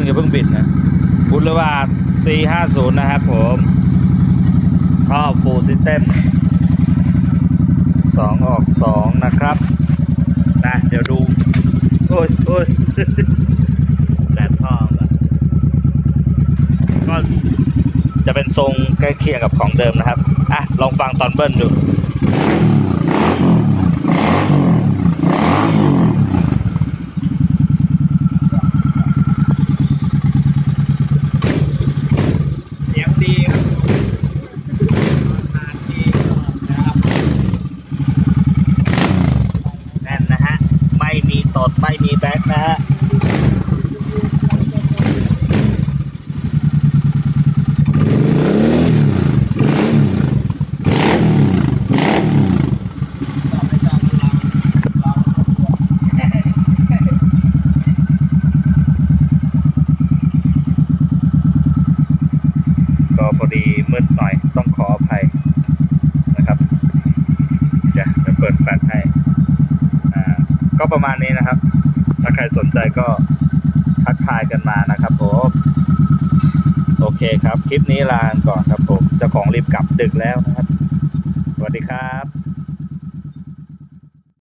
อย่าเพิ่งบิดนะบุลวาด450นะครับผมท่อฟูลซิสเต็ม2ออก2นะครับนะเดี๋ยวดูโอ้ย แดดท่อก็จะเป็นทรงใกล้เคียงกับของเดิมนะครับอ่ะลองฟังตอนเบิ้ลดูเสียงดีครับดีนะครับแน่นนะฮะไม่มีตดไม่มีแบ็คนะฮะก็พอดีมืดหน่อยต้องขออภัยนะครับจะเปิดแฟลชให้ก็ประมาณนี้นะครับถ้าใครสนใจก็ทักทายกันมานะครับผมโอเคครับคลิปนี้ลาก่อนครับผมเจ้าของรีบกลับดึกแล้วนะครับสวัสดีครับ